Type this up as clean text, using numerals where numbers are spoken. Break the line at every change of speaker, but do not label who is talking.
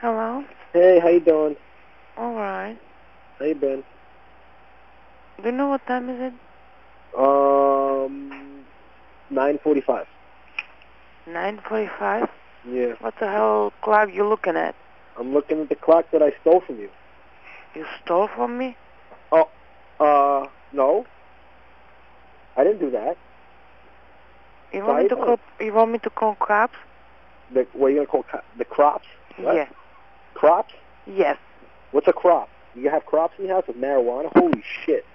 Hello?
Hey, how you doing?
Alright.
How you been?
Do you know what time is it?
9:45.
9:45?
Yeah.
What the hell clock you looking at?
I'm looking at the clock that I stole from you.
You stole from me?
No. I didn't do that.
You want me to call cops?
What are you gonna call the crops? What?
Yes.
Crops?
Yes.
What's a crop? You have crops in your house with marijuana? Holy shit.